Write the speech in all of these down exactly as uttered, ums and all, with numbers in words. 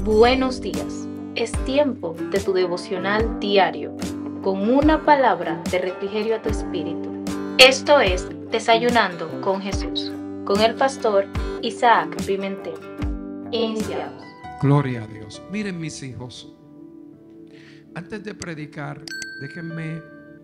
Buenos días. Es tiempo de tu devocional diario con una palabra de refrigerio a tu espíritu. Esto es Desayunando con Jesús, con el pastor Isaac Pimentel. Iniciamos. Gloria a Dios. Miren, mis hijos, antes de predicar, déjenme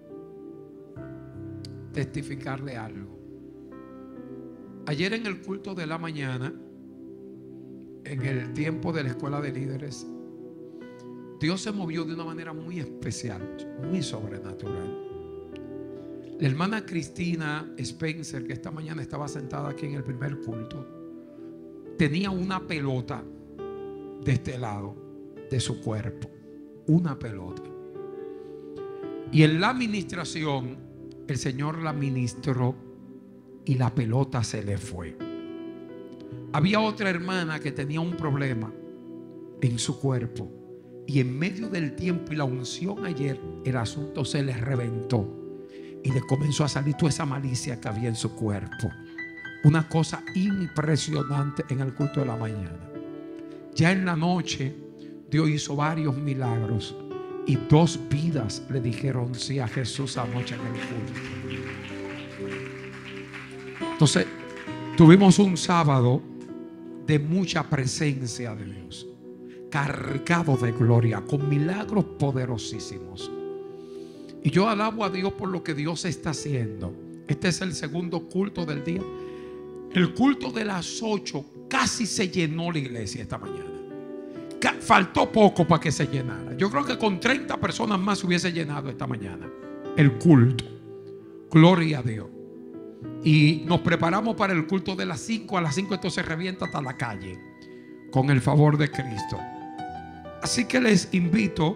testificarle algo. Ayer en el culto de la mañana, en el tiempo de la escuela de líderes, Dios se movió de una manera muy especial, muy sobrenatural. La hermana Cristina Spencer, que esta mañana estaba sentada aquí en el primer culto, tenía una pelota de este lado de su cuerpo, una pelota. Y en la administración, el Señor la ministró y la pelota se le fue. Había otra hermana que tenía un problema en su cuerpo, y en medio del tiempo y la unción ayer, el asunto se le reventó y le comenzó a salir toda esa malicia que había en su cuerpo. Una cosa impresionante en el culto de la mañana. Ya en la noche Dios hizo varios milagros y dos vidas le dijeron sí a Jesús anoche en el culto. Entonces tuvimos un sábado de mucha presencia de Dios, cargado de gloria, con milagros poderosísimos. Y yo alabo a Dios por lo que Dios está haciendo. Este es el segundo culto del día. El culto de las ocho casi se llenó la iglesia esta mañana. Faltó poco para que se llenara. Yo creo que con treinta personas más se hubiese llenado esta mañana el culto. Gloria a Dios. Y nos preparamos para el culto de las cinco. A las cinco esto se revienta hasta la calle, con el favor de Cristo. Así que les invito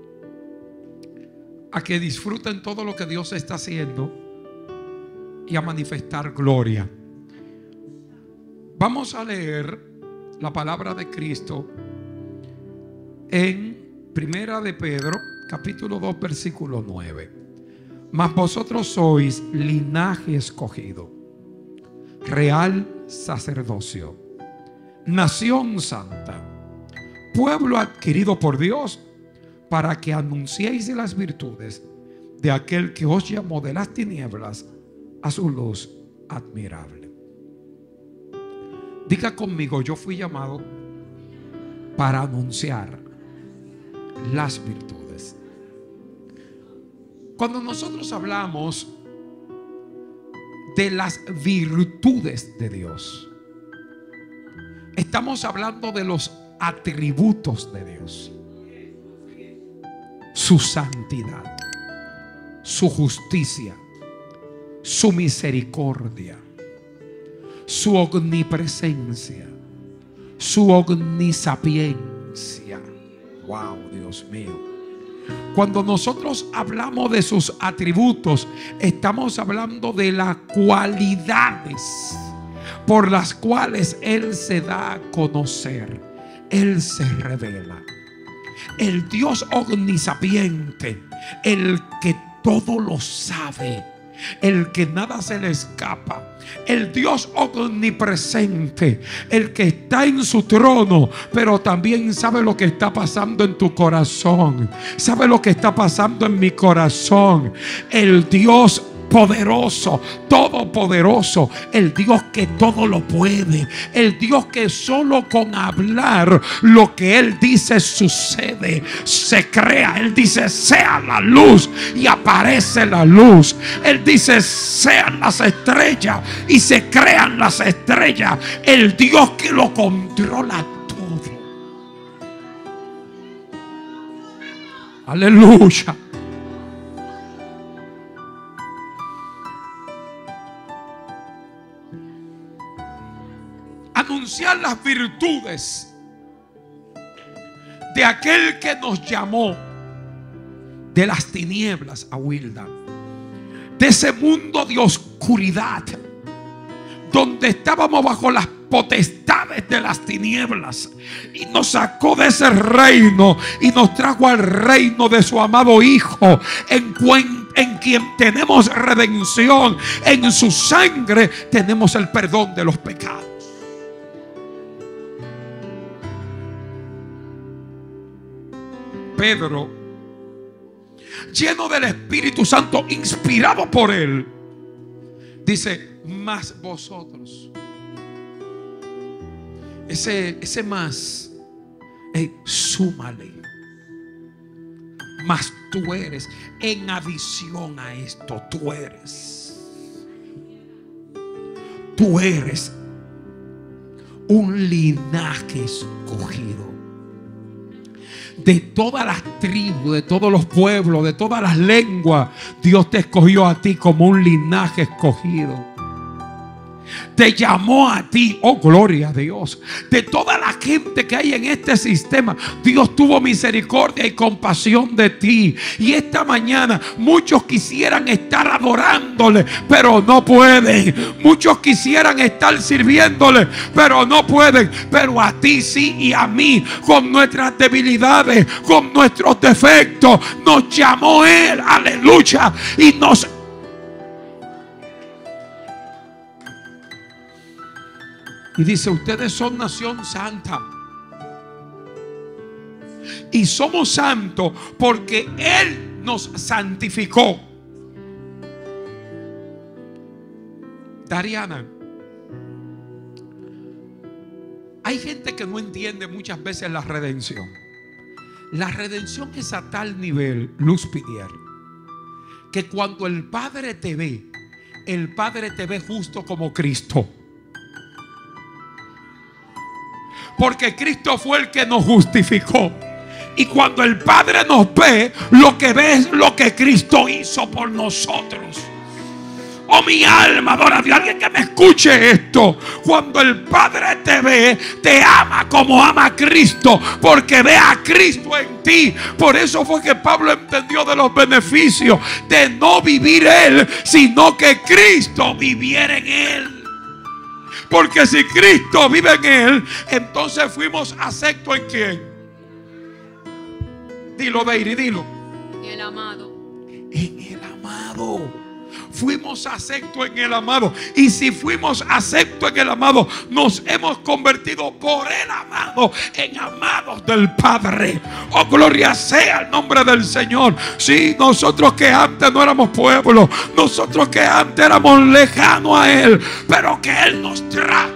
a que disfruten todo lo que Dios está haciendo y a manifestar gloria. Vamos a leer la palabra de Cristo en Primera de Pedro, capítulo dos, versículo nueve. Mas vosotros sois linaje escogido, real sacerdocio, nación santa, pueblo adquirido por Dios, para que anunciéis las virtudes de aquel que os llamó de las tinieblas a su luz admirable. Diga conmigo: yo fui llamado para anunciar las virtudes. Cuando nosotros hablamos de las virtudes de Dios, estamos hablando de los atributos de Dios: su santidad, su justicia, su misericordia, su omnipresencia, su omnisapiencia. Wow, Dios mío. Cuando nosotros hablamos de sus atributos, estamos hablando de las cualidades por las cuales Él se da a conocer. Él se revela. El Dios omnisapiente, el que todo lo sabe, el que nada se le escapa, el Dios omnipresente, el que está en su trono, pero también sabe lo que está pasando en tu corazón, sabe lo que está pasando en mi corazón. El Dios poderoso, todopoderoso, el Dios que todo lo puede, el Dios que solo con hablar lo que Él dice sucede, se crea. Él dice sea la luz y aparece la luz. Él dice sean las estrellas y se crean las estrellas. El Dios que lo controla todo. Aleluya. Anunciar las virtudes de aquel que nos llamó de las tinieblas a Wilda, de ese mundo de oscuridad donde estábamos bajo las potestades de las tinieblas, y nos sacó de ese reino y nos trajo al reino de su amado Hijo, en, en quien tenemos redención. En su sangre tenemos el perdón de los pecados. Pedro, lleno del Espíritu Santo, inspirado por él, dice: más vosotros. Ese, ese más, hey, súmale. Más tú eres. En adición a esto, tú eres. Tú eres un linaje escogido. De todas las tribus, de todos los pueblos, de todas las lenguas, Dios te escogió a ti como un linaje escogido. Te llamó a ti, oh gloria a Dios. De toda la gente que hay en este sistema, Dios tuvo misericordia y compasión de ti. Y esta mañana muchos quisieran estar adorándole, pero no pueden. Muchos quisieran estar sirviéndole, pero no pueden. Pero a ti sí, y a mí, con nuestras debilidades, con nuestros defectos, nos llamó Él, aleluya, y nos Y dice: ustedes son nación santa. Y somos santos porque Él nos santificó. Dariana, hay gente que no entiende muchas veces la redención. La redención es a tal nivel, Luz Pidier, que cuando el Padre te ve, el Padre te ve justo como Cristo. Porque Cristo fue el que nos justificó. Y cuando el Padre nos ve, lo que ve es lo que Cristo hizo por nosotros. Oh, mi alma adora a Dios. Alguien que me escuche esto. Cuando el Padre te ve, te ama como ama a Cristo, porque ve a Cristo en ti. Por eso fue que Pablo entendió de los beneficios de no vivir Él, sino que Cristo viviera en Él. Porque si Cristo vive en Él, entonces fuimos aceptos en ¿quién? Dilo, Deiri, dilo. En el amado. En el amado. Fuimos aceptos en el amado. Y si fuimos aceptos en el amado, nos hemos convertido por el amado en amados del Padre. Oh, gloria sea el nombre del Señor. Sí, nosotros que antes no éramos pueblo, nosotros que antes éramos lejanos a Él, pero que Él nos trajo.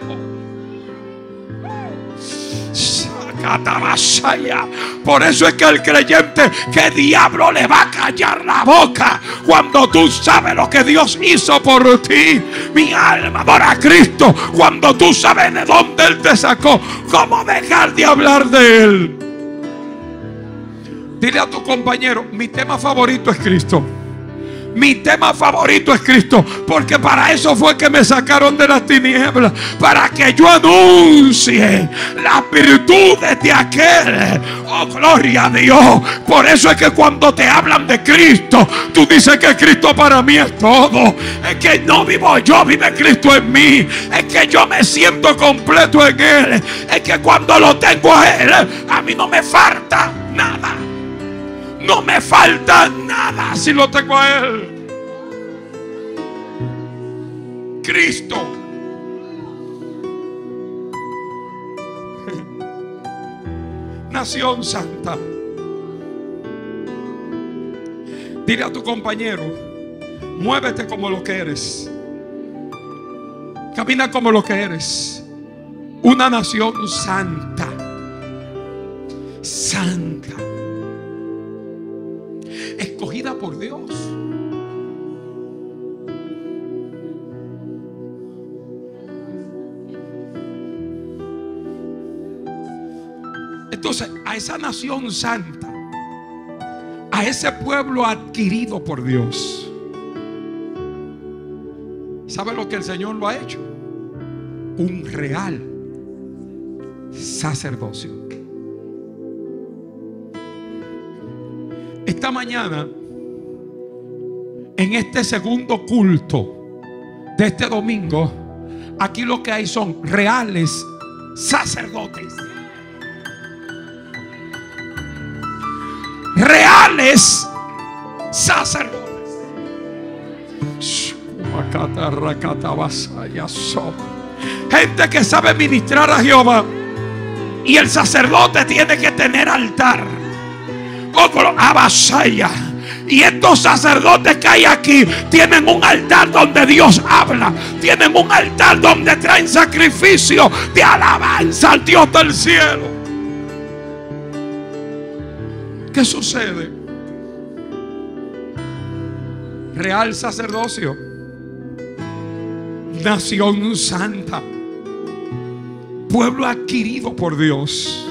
Por eso es que el creyente, ¿qué diablo le va a callar la boca cuando tú sabes lo que Dios hizo por ti? Mi alma adora a Cristo. Cuando tú sabes de dónde Él te sacó, ¿cómo dejar de hablar de Él? Dile a tu compañero: mi tema favorito es Cristo. Mi tema favorito es Cristo, porque para eso fue que me sacaron de las tinieblas, para que yo anuncie las virtudes de aquel. Oh, gloria a Dios. Por eso es que cuando te hablan de Cristo, tú dices que Cristo para mí es todo. Es que no vivo yo, vive Cristo en mí. Es que yo me siento completo en Él. Es que cuando lo tengo a Él, a mí no me falta nada. No me falta nada si lo tengo a Él. Cristo. Nación santa. Dile a tu compañero: muévete como lo que eres. Camina como lo que eres. Una nación santa. Santa. Escogida por Dios. Entonces, a esa nación santa, a ese pueblo adquirido por Dios, ¿sabe lo que el Señor lo ha hecho? Un real sacerdocio. Esta mañana, en este segundo culto de este domingo, aquí lo que hay son reales sacerdotes. Reales sacerdotes. Gente que sabe ministrar a Jehová. Y el sacerdote tiene que tener altar. Otro abasaya. Y estos sacerdotes que hay aquí tienen un altar donde Dios habla. Tienen un altar donde traen sacrificio de alabanza al Dios del cielo. ¿Qué sucede? Real sacerdocio, nación santa, pueblo adquirido por Dios.